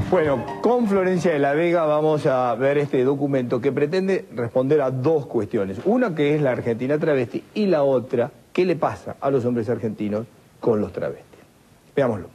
Bueno, con Florencia de la Vega vamos a ver este documento que pretende responder a dos cuestiones. Una que es la Argentina travesti y la otra, ¿qué le pasa a los hombres argentinos con los travestis? Veámoslo.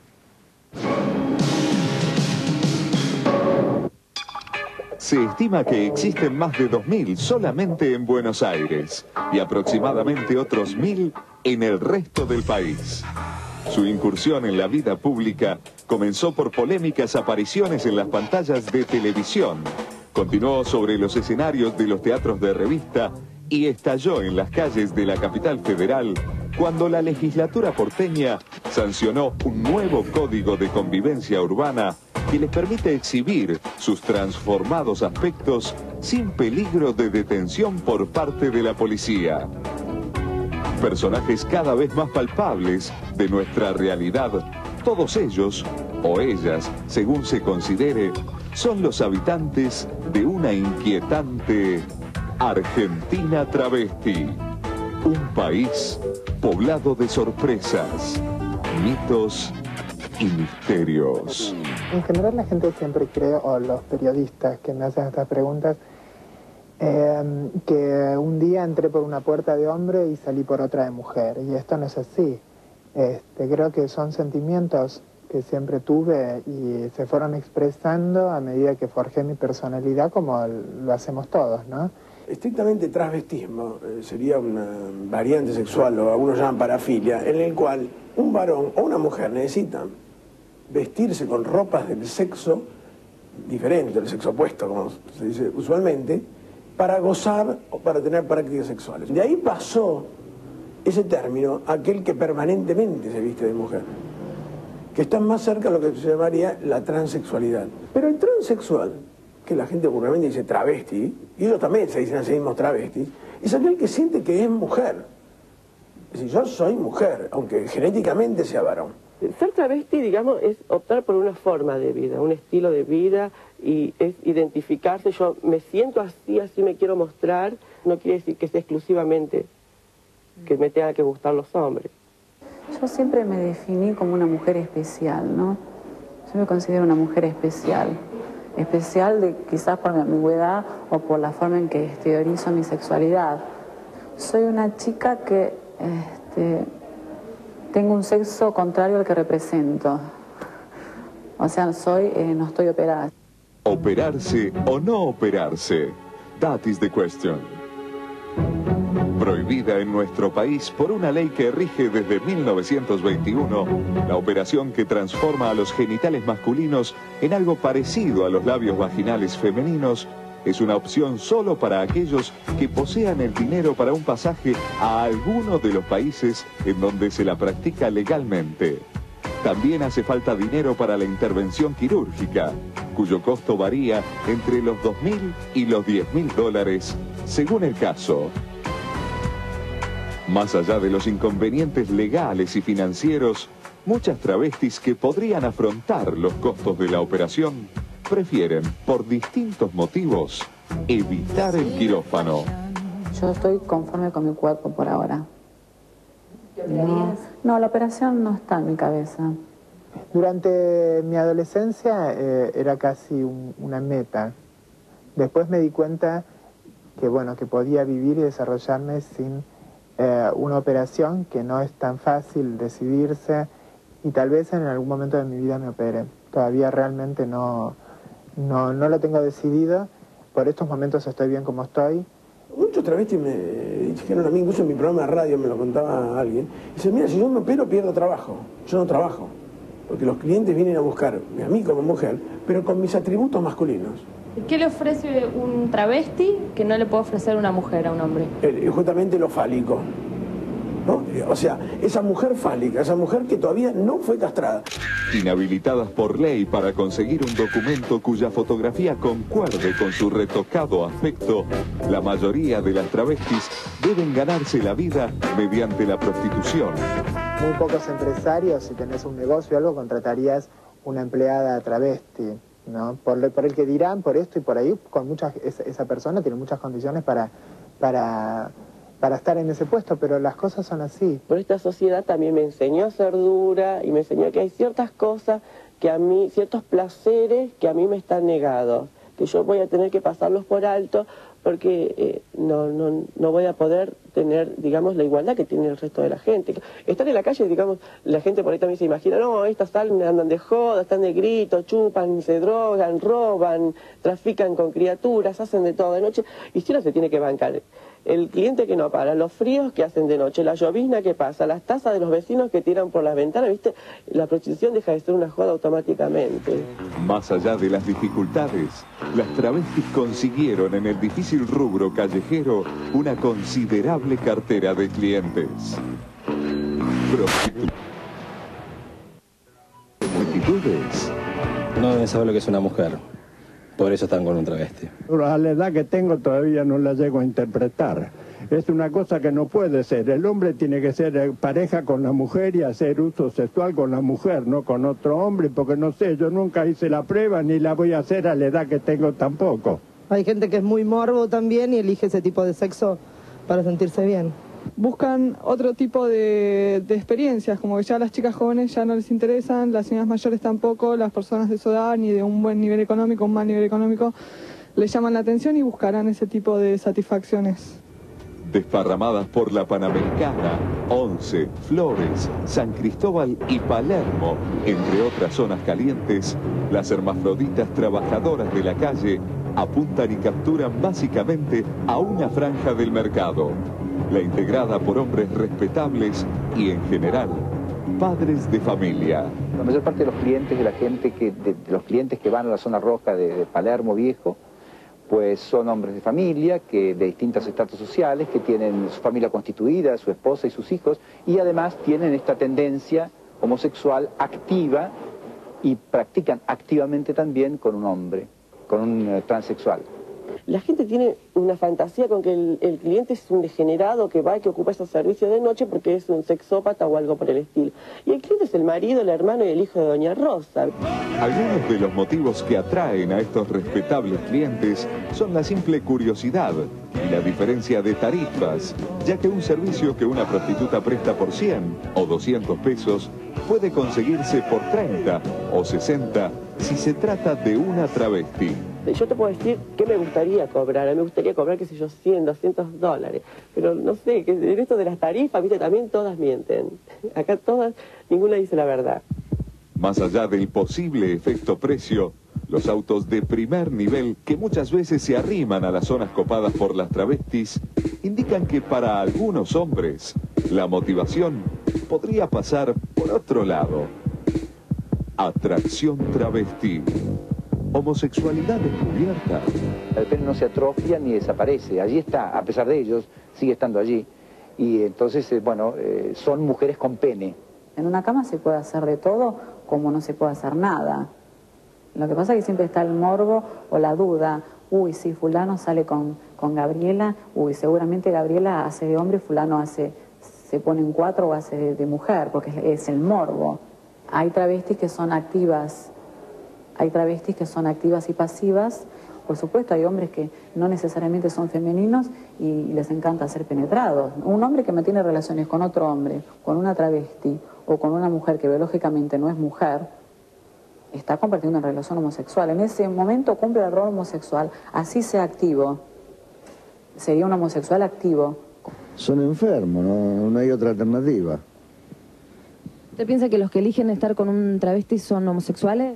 Se estima que existen más de 2.000 solamente en Buenos Aires y aproximadamente otros 1.000 en el resto del país. Su incursión en la vida pública comenzó por polémicas apariciones en las pantallas de televisión, continuó sobre los escenarios de los teatros de revista y estalló en las calles de la capital federal cuando la legislatura porteña sancionó un nuevo código de convivencia urbana que les permite exhibir sus transformados aspectos sin peligro de detención por parte de la policía. Personajes cada vez más palpables de nuestra realidad, todos ellos, o ellas, según se considere, son los habitantes de una inquietante Argentina travesti. Un país poblado de sorpresas, mitos y misterios. En general la gente siempre cree, o los periodistas que me hacen estas preguntas, que un día entré por una puerta de hombre y salí por otra de mujer, y esto no es así. Creo que son sentimientos que siempre tuve y se fueron expresando a medida que forjé mi personalidad, como lo hacemos todos, ¿no? Estrictamente transvestismo sería una variante sexual, o algunos llaman parafilia, en el cual un varón o una mujer necesitan vestirse con ropas del sexo diferente, del sexo opuesto, como se dice usualmente, para gozar o para tener prácticas sexuales. De ahí pasó ese término a aquel que permanentemente se viste de mujer, que está más cerca de lo que se llamaría la transexualidad. Pero el transexual, que la gente vulgarmente dice travesti, y ellos también se dicen a sí mismos travestis, es aquel que siente que es mujer. Es decir, yo soy mujer, aunque genéticamente sea varón. Ser travesti, digamos, es optar por una forma de vida, un estilo de vida, y es identificarse. Yo me siento así, así me quiero mostrar. No quiere decir que sea exclusivamente que me tenga que gustar los hombres. Yo siempre me definí como una mujer especial, ¿no? Yo me considero una mujer especial. Especial quizás por mi ambigüedad o por la forma en que exteriorizo mi sexualidad. Soy una chica que tengo un sexo contrario al que represento. O sea, no estoy operada. ¿Operarse o no operarse? That is the question. Prohibida en nuestro país por una ley que rige desde 1921, la operación que transforma a los genitales masculinos en algo parecido a los labios vaginales femeninos es una opción solo para aquellos que posean el dinero para un pasaje a alguno de los países en donde se la practica legalmente. También hace falta dinero para la intervención quirúrgica, cuyo costo varía entre los $2.000 y los $10.000, según el caso. Más allá de los inconvenientes legales y financieros, muchas travestis que podrían afrontar los costos de la operación prefieren, por distintos motivos, evitar el quirófano. Yo estoy conforme con mi cuerpo por ahora. No, la operación no está en mi cabeza. Durante mi adolescencia era casi una meta. Después me di cuenta que, bueno, que podía vivir y desarrollarme sin una operación, que no es tan fácil decidirse, y tal vez en algún momento de mi vida me opere. Todavía realmente no lo tengo decidido. Por estos momentos estoy bien como estoy. Muchos travestis me dijeron a mí, incluso en mi programa de radio me lo contaba alguien, dice, mira, si yo me opero pierdo trabajo. Yo no trabajo, porque los clientes vienen a buscarme a mí como mujer, pero con mis atributos masculinos. ¿Qué le ofrece un travesti que no le puede ofrecer una mujer a un hombre? Justamente lo fálico, ¿no? O sea, esa mujer fálica, esa mujer que todavía no fue castrada. Inhabilitadas por ley para conseguir un documento cuya fotografía concuerde con su retocado aspecto, la mayoría de las travestis deben ganarse la vida mediante la prostitución. Muy pocos empresarios, si tenés un negocio o algo, contratarías una empleada travesti, ¿no? Por el que dirán, por esto y por ahí, esa persona tiene muchas condiciones para estar en ese puesto, pero las cosas son así. Por esta sociedad también me enseñó a ser dura y me enseñó que hay ciertas cosas que a mí, ciertos placeres que a mí me están negados, que yo voy a tener que pasarlos por alto porque no voy a poder tener, digamos, la igualdad que tiene el resto de la gente. Estar en la calle, digamos, la gente por ahí también se imagina, no, estas andan de joda, están de grito, chupan, se drogan, roban, trafican con criaturas, hacen de todo de noche, y si no se tiene que bancar. El cliente que no para, los fríos que hacen de noche, la llovizna que pasa, las tazas de los vecinos que tiran por las ventanas, ¿viste? La prostitución deja de ser una joda automáticamente. Más allá de las dificultades, las travestis consiguieron en el difícil rubro callejero una considerable cartera de clientes. Multitudes. No deben saber lo que es una mujer. Por eso están con un travesti. A la edad que tengo todavía no la llego a interpretar. Es una cosa que no puede ser. El hombre tiene que ser pareja con la mujer y hacer uso sexual con la mujer, no con otro hombre, porque no sé, yo nunca hice la prueba ni la voy a hacer a la edad que tengo tampoco. Hay gente que es muy morbo también y elige ese tipo de sexo para sentirse bien. Buscan otro tipo de experiencias, como que ya las chicas jóvenes ya no les interesan, las señoras mayores tampoco, las personas de su edad ni de un buen nivel económico, un mal nivel económico, les llaman la atención y buscarán ese tipo de satisfacciones. Desparramadas por la Panamericana, Once, Flores, San Cristóbal y Palermo, entre otras zonas calientes, las hermafroditas trabajadoras de la calle apuntan y capturan básicamente a una franja del mercado, la integrada por hombres respetables y, en general, padres de familia. La mayor parte de los clientes de la gente de los clientes que van a la zona roja de Palermo Viejo, pues son hombres de familia, que de distintos estratos sociales, que tienen su familia constituida, su esposa y sus hijos, y además tienen esta tendencia homosexual activa y practican activamente también con un hombre, con un transexual. La gente tiene una fantasía con que el cliente es un degenerado que va y que ocupa esos servicios de noche porque es un sexópata o algo por el estilo. Y el cliente es el marido, el hermano y el hijo de Doña Rosa. Algunos de los motivos que atraen a estos respetables clientes son la simple curiosidad y la diferencia de tarifas, ya que un servicio que una prostituta presta por 100 o 200 pesos puede conseguirse por 30 o 60 si se trata de una travesti. Yo te puedo decir qué me gustaría cobrar. A mí me gustaría cobrar, qué sé yo, 100, 200 dólares. Pero no sé, que en esto de las tarifas, viste, también todas mienten. Acá todas, ninguna dice la verdad. Más allá del posible efecto precio, los autos de primer nivel, que muchas veces se arriman a las zonas copadas por las travestis, indican que para algunos hombres, la motivación podría pasar por otro lado. Atracción travesti. Homosexualidad descubierta. El pene no se atrofia ni desaparece, allí está, a pesar de ellos, sigue estando allí. Y entonces, son mujeres con pene. En una cama se puede hacer de todo, como no se puede hacer nada. Lo que pasa es que siempre está el morbo o la duda. Uy, si fulano sale con Gabriela, uy, seguramente Gabriela hace de hombre, fulano se pone en cuatro o hace de mujer, porque es el morbo. Hay travestis que son activas. Hay travestis que son activas y pasivas. Por supuesto, hay hombres que no necesariamente son femeninos y les encanta ser penetrados. Un hombre que mantiene relaciones con otro hombre, con una travesti o con una mujer que biológicamente no es mujer, está compartiendo una relación homosexual. En ese momento cumple el rol homosexual, así sea activo. Sería un homosexual activo. Son enfermos, no hay otra alternativa. ¿Usted piensa que los que eligen estar con un travesti son homosexuales?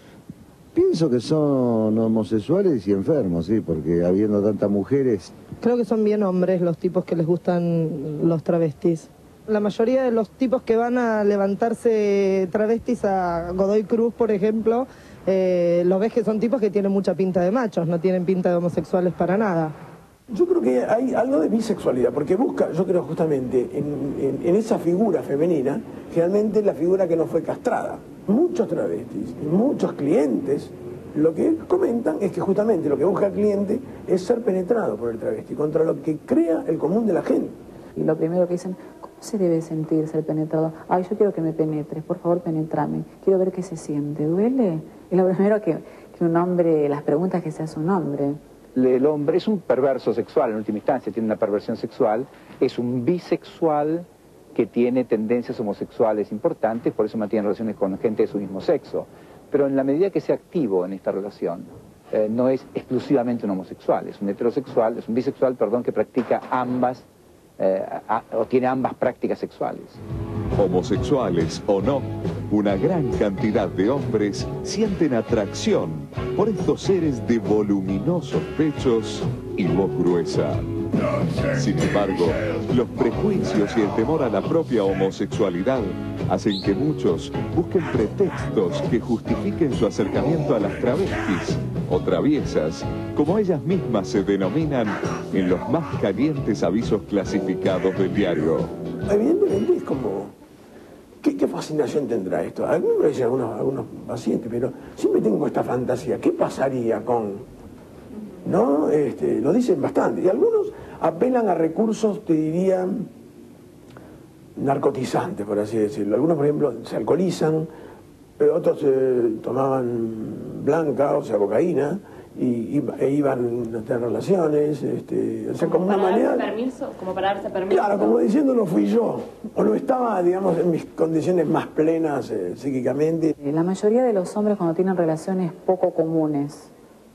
Pienso que son homosexuales y enfermos, sí, porque habiendo tantas mujeres... Creo que son bien hombres los tipos que les gustan los travestis. La mayoría de los tipos que van a levantarse travestis a Godoy Cruz, por ejemplo, los ves que son tipos que tienen mucha pinta de machos, no tienen pinta de homosexuales para nada. Yo creo que hay algo de bisexualidad, porque busca, yo creo justamente, en esa figura femenina, generalmente la figura que no fue castrada. Muchos travestis, muchos clientes, lo que comentan es que justamente lo que busca el cliente es ser penetrado por el travesti, contra lo que crea el común de la gente. Y lo primero que dicen, ¿cómo se debe sentir ser penetrado? Ay, yo quiero que me penetres, por favor penetrame, quiero ver qué se siente, ¿duele? Es lo primero que un hombre, las preguntas que se hace un hombre. El hombre es un perverso sexual, en última instancia, tiene una perversión sexual, es un bisexual que tiene tendencias homosexuales importantes, por eso mantiene relaciones con gente de su mismo sexo. pero en la medida que sea activo en esta relación, no es exclusivamente un homosexual, es un heterosexual, es un bisexual, perdón, que practica ambas, o tiene ambas prácticas sexuales. Homosexuales o no, una gran cantidad de hombres sienten atracción por estos seres de voluminosos pechos y voz gruesa. Sin embargo, los prejuicios y el temor a la propia homosexualidad hacen que muchos busquen pretextos que justifiquen su acercamiento a las travestis o traviesas, como ellas mismas se denominan en los más calientes avisos clasificados del diario. Evidentemente es como... ¿Qué fascinación tendrá esto? Algunos lo dicen algunos pacientes, pero siempre tengo esta fantasía. ¿Qué pasaría con...? ¿No? Lo dicen bastante. Y algunos apelan a recursos, te diría, narcotizantes, por así decirlo. Algunos, por ejemplo, se alcoholizan, otros tomaban blanca, o sea, cocaína, e iban a tener relaciones, o sea, como una manera... Como para darse permiso. Claro, como diciendo no fui yo, o no estaba, digamos, en mis condiciones más plenas psíquicamente. La mayoría de los hombres cuando tienen relaciones poco comunes,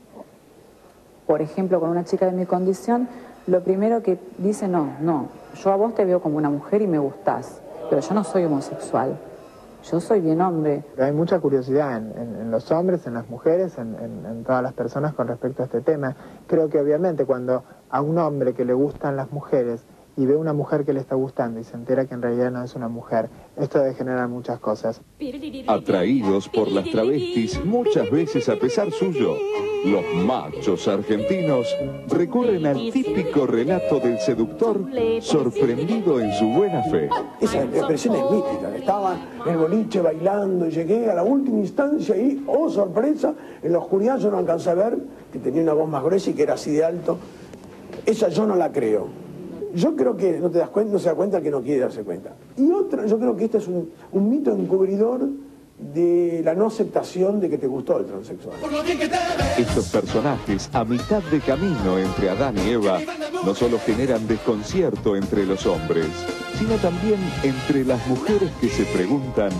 por ejemplo, con una chica de mi condición, lo primero que dice, no, yo a vos te veo como una mujer y me gustás, pero yo no soy homosexual. Yo soy bien hombre. Hay mucha curiosidad en los hombres, en las mujeres, en todas las personas con respecto a este tema. Creo que obviamente cuando a un hombre que le gustan las mujeres y ve una mujer que le está gustando y se entera que en realidad no es una mujer, esto debe generar muchas cosas. Atraídos por las travestis, muchas veces a pesar suyo, los machos argentinos recurren al típico relato del seductor sorprendido en su buena fe. Esa expresión es mítica. Estaba en el boliche bailando y llegué a la última instancia y, oh sorpresa, en la oscuridad yo no alcancé a ver que tenía una voz más gruesa y que era así de alto. Esa yo no la creo. Yo creo que no te das cuenta, no se da cuenta el que no quiere darse cuenta. Y otra, yo creo que este es un mito encubridor de la no aceptación de que te gustó el transexual. Estos personajes, a mitad de camino entre Adán y Eva, no solo generan desconcierto entre los hombres, sino también entre las mujeres que se preguntan: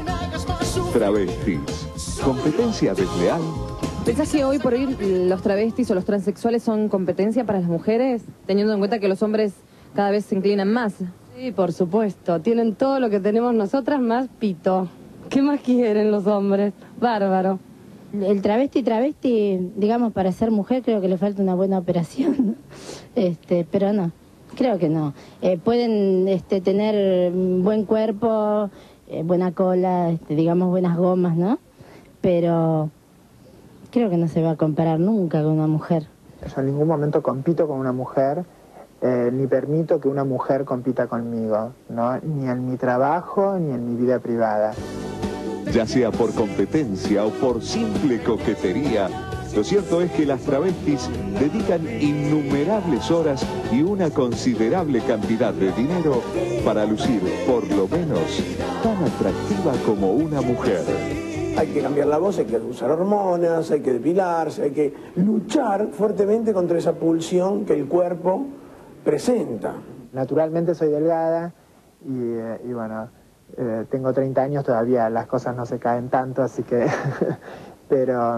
travestis, ¿competencia desleal? ¿Pensás que hoy por hoy los travestis o los transexuales son competencia para las mujeres, teniendo en cuenta que los hombres cada vez se inclinan más? Sí, por supuesto. Tienen todo lo que tenemos nosotras más pito. ¿Qué más quieren los hombres? Bárbaro. El travesti, digamos, para ser mujer creo que le falta una buena operación. Pero no, creo que no. Pueden tener buen cuerpo, buena cola, digamos, buenas gomas, ¿no? Pero creo que no se va a comparar nunca con una mujer. Yo en ningún momento compito con una mujer, ni permito que una mujer compita conmigo, ¿no? Ni en mi trabajo, ni en mi vida privada. Ya sea por competencia o por simple coquetería, lo cierto es que las travestis dedican innumerables horas y una considerable cantidad de dinero para lucir, por lo menos, tan atractiva como una mujer. Hay que cambiar la voz, hay que usar hormonas, hay que depilarse, hay que luchar fuertemente contra esa pulsión que el cuerpo presenta. Naturalmente soy delgada y bueno, tengo 30 años, todavía las cosas no se caen tanto, así que... pero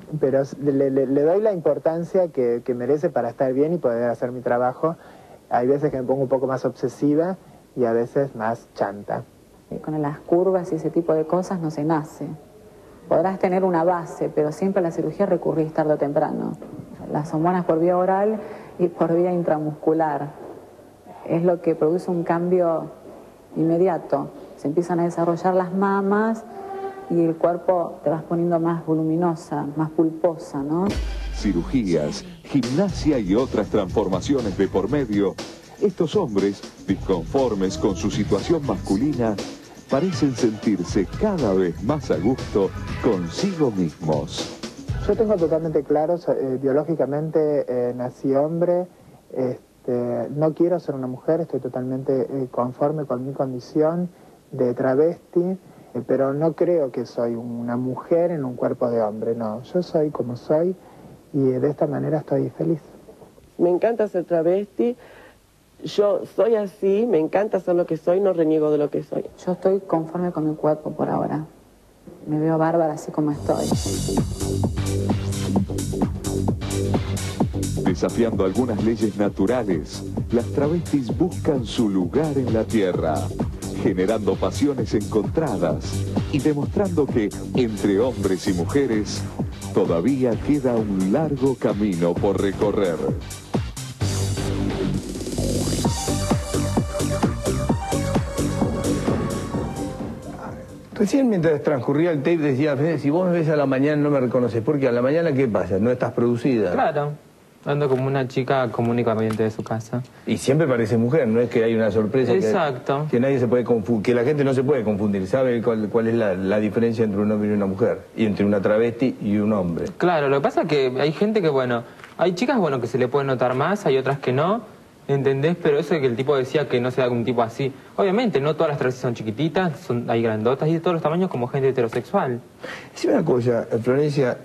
le doy la importancia que merece para estar bien y poder hacer mi trabajo. Hay veces que me pongo un poco más obsesiva y a veces más chanta. Con las curvas y ese tipo de cosas no se nace. Podrás tener una base, pero siempre a la cirugía recurrís tarde o temprano. Las hormonas por vía oral y por vía intramuscular es lo que produce un cambio inmediato. Se empiezan a desarrollar las mamas y el cuerpo te vas poniendo más voluminosa, más pulposa, ¿no? Cirugías, gimnasia y otras transformaciones de por medio. Estos hombres, disconformes con su situación masculina, parecen sentirse cada vez más a gusto consigo mismos. Yo tengo totalmente claro, biológicamente nací hombre, no quiero ser una mujer, estoy totalmente conforme con mi condición de travesti, pero no creo que soy una mujer en un cuerpo de hombre, no. Yo soy como soy y de esta manera estoy feliz. Me encanta ser travesti. Yo soy así, me encanta ser lo que soy, no reniego de lo que soy. Yo estoy conforme con mi cuerpo por ahora. me veo bárbara así como estoy. Desafiando algunas leyes naturales, las travestis buscan su lugar en la tierra, generando pasiones encontradas y demostrando que entre hombres y mujeres todavía queda un largo camino por recorrer. Recién mientras transcurría el tape decía, si vos me ves a la mañana no me reconoces, porque a la mañana ¿qué pasa? No estás producida. Claro, ando como una chica común y corriente de su casa. Y siempre parece mujer, no es que hay una sorpresa. Exacto. Que nadie se puede confundir, que la gente no se puede confundir, sabe cuál es la diferencia entre un hombre y una mujer, y entre una travesti y un hombre. Claro, lo que pasa es que hay gente que, bueno, hay chicas, bueno, que se le puede notar más, hay otras que no. ¿Entendés? Pero eso de que el tipo decía que no sea un tipo así. Obviamente, no todas las travestis son chiquititas, hay grandotas y de todos los tamaños como gente heterosexual. Decime una cosa, Florencia,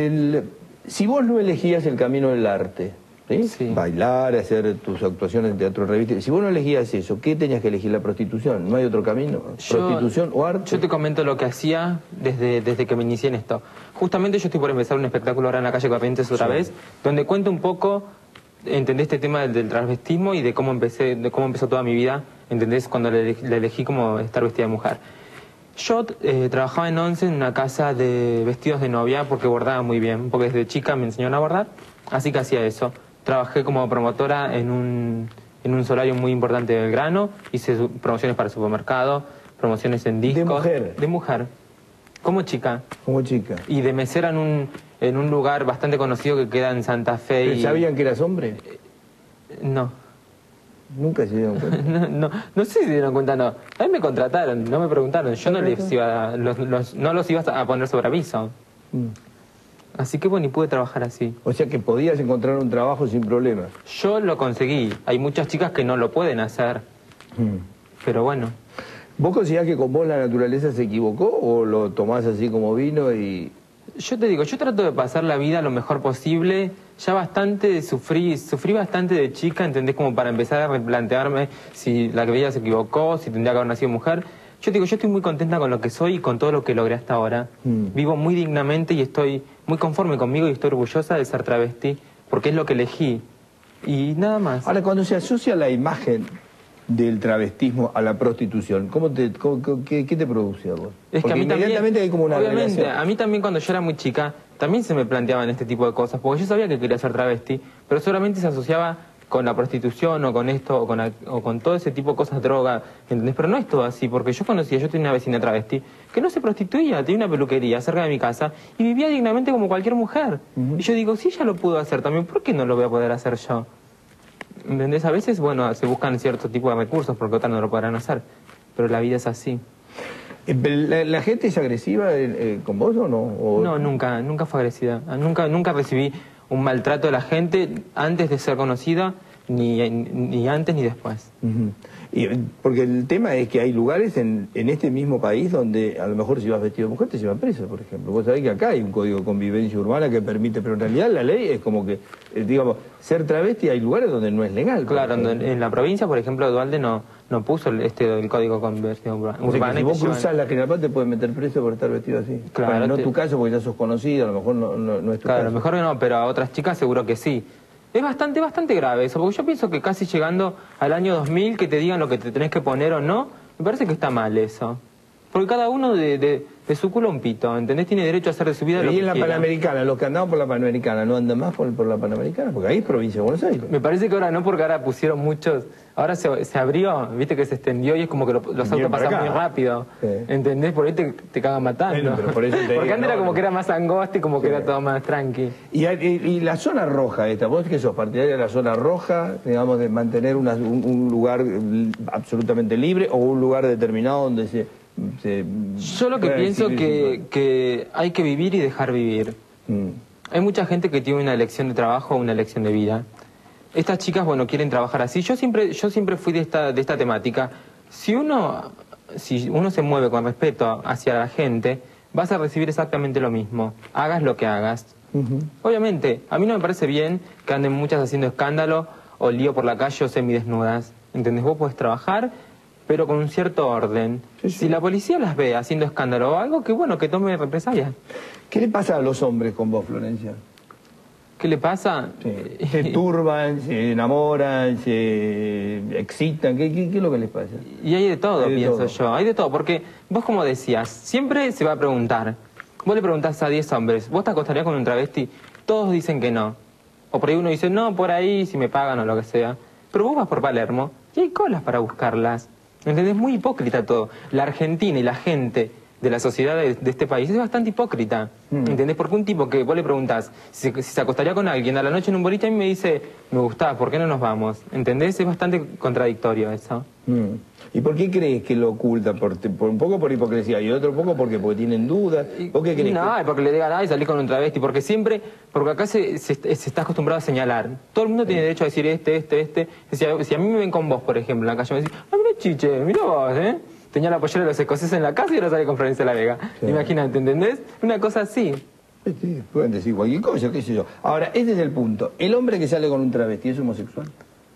si vos no elegías el camino del arte, ¿sí? Sí. Bailar, hacer tus actuaciones en teatro, revista, si vos no elegías eso, ¿qué tenías que elegir? ¿La prostitución? ¿No hay otro camino? ¿Prostitución o arte? Yo te comento lo que hacía desde que me inicié en esto. Justamente yo estoy por empezar un espectáculo ahora en la calle Corrientes otra vez, donde cuento un poco... ¿Entendés este tema del transvestismo y de cómo empezó toda mi vida? ¿Entendés? Cuando le elegí como estar vestida de mujer. Yo trabajaba en Once en una casa de vestidos de novia porque bordaba muy bien, porque desde chica me enseñaron a bordar, así que hacía eso. Trabajé como promotora en un solario muy importante de Belgrano, hice promociones para el supermercado, promociones en discos. ¿De mujer? De mujer. Como chica. Como chica. Y de mesera en un lugar bastante conocido que queda en Santa Fe. ¿Sabían que eras hombre? No. ¿Nunca se dieron cuenta? No sé si se dieron cuenta, no. A mí me contrataron, no me preguntaron. Yo no los iba a poner sobre aviso. Así que bueno, y pude trabajar así. O sea que podías encontrar un trabajo sin problemas. Yo lo conseguí. Hay muchas chicas que no lo pueden hacer. Pero bueno. ¿Vos considerás que con vos la naturaleza se equivocó o lo tomás así como vino y...? Yo te digo, yo trato de pasar la vida lo mejor posible. Ya bastante sufrí bastante de chica, ¿entendés? Como para empezar a replantearme si la vida se equivocó, si tendría que haber nacido mujer. Yo te digo, yo estoy muy contenta con lo que soy y con todo lo que logré hasta ahora. Vivo muy dignamente y estoy muy conforme conmigo y estoy orgullosa de ser travesti, porque es lo que elegí. Y nada más. Ahora, cuando se asocia la imagen del travestismo a la prostitución, ¿qué te produce a vos? Es que a mí inmediatamente hay como una relación. A mí también cuando yo era muy chica, también se me planteaban este tipo de cosas, porque yo sabía que quería ser travesti, pero solamente se asociaba con la prostitución o con esto o con todo ese tipo de cosas, droga, ¿entendés? Pero no es todo así, porque yo tenía una vecina travesti que no se prostituía, tenía una peluquería cerca de mi casa y vivía dignamente como cualquier mujer. Y yo digo, si ella lo pudo hacer también, ¿por qué no lo voy a poder hacer yo? ¿Entendés? A veces, bueno, se buscan cierto tipo de recursos porque otras no lo podrán hacer, pero la vida es así. ¿La gente es agresiva con vos o no? No, nunca fue agresiva. Nunca recibí un maltrato de la gente antes de ser conocida, ni antes ni después. Porque el tema es que hay lugares en este mismo país donde a lo mejor si vas vestido de mujer te llevan preso, por ejemplo. Vos sabés que acá hay un código de convivencia urbana que permite, pero en realidad la ley es como que, digamos, ser travesti hay lugares donde no es legal. Claro, en la provincia, por ejemplo, Dualde no puso el código de convivencia urbana. O sea, que si vos cruzás la General Paz te pueden meter preso por estar vestido así. Claro, bueno, no es tu caso porque ya sos conocido, a lo mejor no es tu caso. Claro, a lo mejor no, pero a otras chicas seguro que sí. Es bastante grave eso, porque yo pienso que casi llegando al año 2000 que te digan lo que te tenés que poner o no, me parece que está mal eso. Porque cada uno de su culo un pito, ¿entendés? Tiene derecho a hacer de su vida lo que quiera. Y en la Panamericana, los que andaban por la Panamericana, ¿no andan más por la Panamericana? Porque ahí es provincia de Buenos Aires. Me parece que ahora no, porque ahora pusieron muchos... Ahora se abrió, viste que se extendió y es como que los autos pasan muy rápido. Sí. ¿Entendés? Por ahí te cagan matando. Bueno, pero por eso porque antes era como que era más angosto y como que era todo más tranqui. Y la zona roja esta, vos que sos partidaria de la zona roja, digamos, de mantener un lugar absolutamente libre o un lugar determinado donde yo lo que pienso que hay que vivir y dejar vivir. Hay mucha gente que tiene una elección de trabajo o una elección de vida. Estas chicas, bueno, quieren trabajar así. Yo siempre fui de esta temática. Si uno se mueve con respeto hacia la gente, vas a recibir exactamente lo mismo. Hagas lo que hagas. Obviamente, a mí no me parece bien que anden muchas haciendo escándalo o lío por la calle o semidesnudas. ¿Entendés? Vos podés trabajar pero con un cierto orden. Si la policía las ve haciendo escándalo o algo, que bueno, que tome represalias. ¿Qué le pasa a los hombres con vos, Florencia? ¿Qué le pasa? Se turban, se enamoran, se excitan, ¿qué es lo que les pasa? Y hay de todo, Hay de pienso todo. yo, hay de todo, porque vos como decías, siempre se va a preguntar, vos le preguntás a 10 hombres, ¿vos te acostarías con un travesti? Todos dicen que no. O por ahí uno dice, no, por ahí, si me pagan o lo que sea. Pero vos vas por Palermo y hay colas para buscarlas. ¿Entendés? Muy hipócrita todo. La Argentina y la gente de la sociedad de este país es bastante hipócrita. ¿Entendés? Porque un tipo que vos le preguntás si se acostaría con alguien a la noche en un boliche, a mí me dice, me gustás, ¿por qué no nos vamos? ¿Entendés? Es bastante contradictorio eso. ¿Y por qué crees que lo ocultan? Por un poco por hipocresía y otro poco porque tienen dudas. ¿Vos qué crees? No, es porque le digan, ay, salí con un travesti, porque acá se está acostumbrado a señalar. Todo el mundo tiene derecho a decir este. Si a mí me ven con vos, por ejemplo, en la calle, me dicen, ah, mira Chiche, mira vos, tenía la pollera de los escoceses en la casa y ahora sale con Florencia La Vega. Sí. Imagínate, ¿entendés? Una cosa así. Sí, pueden decir cualquier cosa, qué sé yo. Ahora, ese es el punto. ¿El hombre que sale con un travesti es homosexual?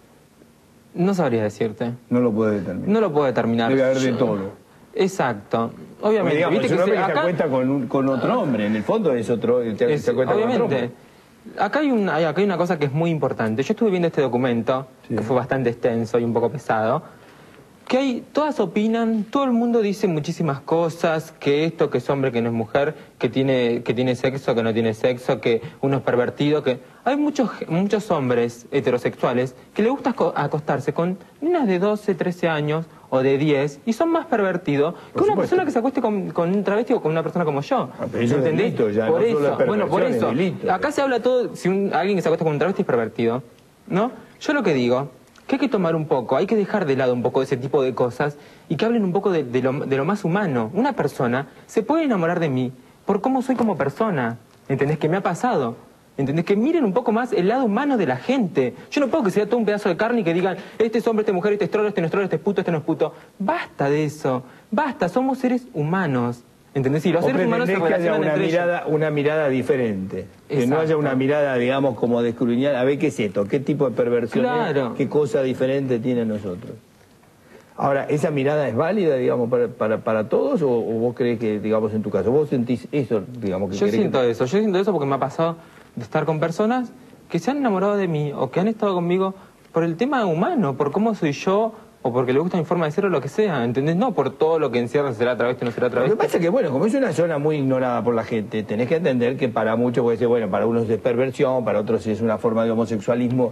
No sabría decirte. No lo puede determinar. No lo puedo determinar. Debe haber de todo. Exacto. Obviamente. Digamos, ¿viste es un hombre que acá... se acuesta con otro hombre. En el fondo es otro, se acuesta con otro hombre. Acá hay una cosa que es muy importante. Yo estuve viendo este documento, que fue bastante extenso y un poco pesado, que todas opinan, todo el mundo dice muchísimas cosas, que esto, que es hombre, que no es mujer, que tiene sexo, que no tiene sexo, que uno es pervertido, que... Hay muchos hombres heterosexuales que les gusta acostarse con niñas de 12, 13 años o de 10 y son más pervertidos que una persona que se acueste con un travesti o con una persona como yo. Pero eso es delito ya, por no eso, solo es bueno, por eso. delito. Acá se habla todo, si alguien que se acuesta con un travesti es pervertido, ¿no? Yo lo que digo, que hay que tomar un poco, hay que dejar de lado un poco ese tipo de cosas y que hablen un poco de lo más humano. Una persona se puede enamorar de mí por cómo soy como persona, ¿entendés? Que me ha pasado. ¿Entendés? Que miren un poco más el lado humano de la gente. Yo no puedo que sea todo un pedazo de carne y que digan, este es hombre, este es mujer, este es trolo, este no es trolo, este es puto, este no es puto. Basta de eso. Basta, somos seres humanos. ¿Entendés? Y los seres humanos se relacionan entre ellos. Una mirada diferente. Que no haya una mirada, digamos, como de escudriñar, a ver qué es esto, qué tipo de perversión es, qué cosa diferente tiene nosotros. Ahora, ¿esa mirada es válida, digamos, para todos o vos crees que, digamos, en tu caso, vos sentís eso, digamos, que yo siento eso porque me ha pasado de estar con personas que se han enamorado de mí o que han estado conmigo por el tema humano, por cómo soy yo o porque le gusta mi forma de ser o lo que sea, ¿entendés? No por todo lo que encierra, será travesti o no será travesti. Lo que pasa es que, bueno, como es una zona muy ignorada por la gente, tenés que entender que para muchos puede ser, bueno, para unos es perversión, para otros es una forma de homosexualismo,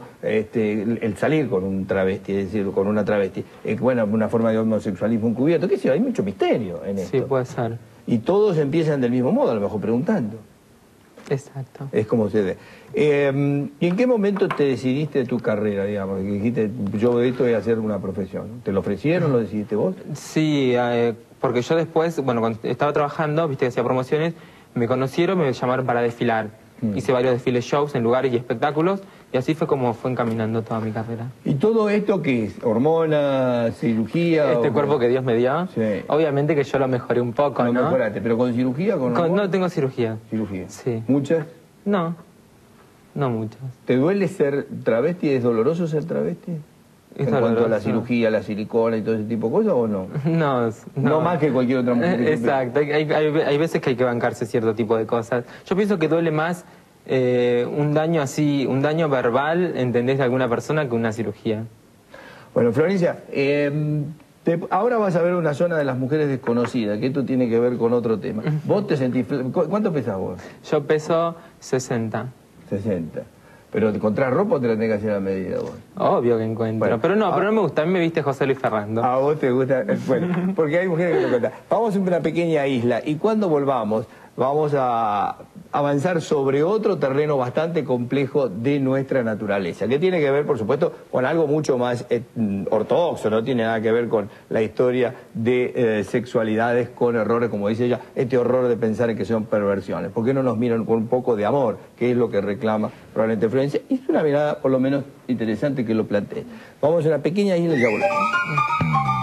el salir con un travesti, es decir, con una travesti, es, bueno, una forma de homosexualismo encubierto, qué sé yo, hay mucho misterio en esto. Sí, puede ser. Y todos empiezan del mismo modo, a lo mejor preguntando. Exacto. Es como se ve. ¿Y en qué momento te decidiste de tu carrera, digamos? Que dijiste, yo de esto voy a hacer una profesión. ¿Te lo ofrecieron? ¿Lo decidiste vos? Sí, porque yo después, bueno, cuando estaba trabajando, viste que hacía promociones, me conocieron, me llamaron para desfilar. Hice varios desfiles shows en lugares y espectáculos, y así fue como fue encaminando toda mi carrera. ¿Y todo esto qué es? ¿Hormonas, cirugía? Este cuerpo que Dios me dio, obviamente que yo lo mejoré un poco, ¿no? Mejoraste, ¿pero con cirugía? No tengo cirugía. ¿Cirugía? Sí. ¿Muchas? No muchas. ¿Te duele ser travesti? ¿Es doloroso ser travesti? ¿En cuanto a la cirugía, la silicona y todo ese tipo de cosas o no? No más que cualquier otra mujer. Exacto, hay veces que hay que bancarse cierto tipo de cosas. Yo pienso que duele más un daño así, un daño verbal, ¿entendés?, de alguna persona que una cirugía. Bueno, Florencia, ahora vas a ver una zona de las mujeres desconocidas, que esto tiene que ver con otro tema. ¿Vos te sentís... ¿Cuánto pesás vos? Yo peso 60. 60. ¿Pero te encontrás ropa o te la tenés que hacer a medida vos? Obvio que encuentro. Bueno, pero no me gusta. A mí me viste José Luis Ferrando. ¿A vos te gusta? Bueno, porque hay mujeres que te cuentan. Vamos a una pequeña isla y cuando volvamos vamos a avanzar sobre otro terreno bastante complejo de nuestra naturaleza, que tiene que ver, por supuesto, con algo mucho más ortodoxo, no tiene nada que ver con la historia de sexualidades con errores, como dice ella, este horror de pensar en que son perversiones. ¿Por qué no nos miran con un poco de amor? Que es lo que reclama probablemente Florencia. Y es una mirada, por lo menos, interesante que lo plantee. Vamos a una pequeña isla y ya volvemos.